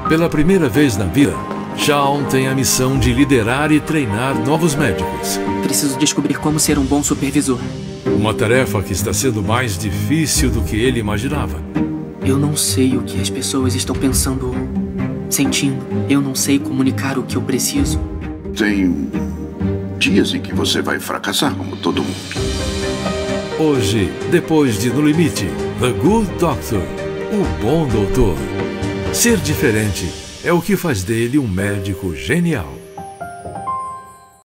Pela primeira vez na vida, Shaun tem a missão de liderar e treinar novos médicos. Preciso descobrir como ser um bom supervisor. Uma tarefa que está sendo mais difícil do que ele imaginava. Eu não sei o que as pessoas estão pensando ou sentindo. Eu não sei comunicar o que eu preciso. Tem dias em que você vai fracassar, como todo mundo. Hoje, depois de No Limite, The Good Doctor, o Bom Doutor. Ser diferente é o que faz dele um médico genial.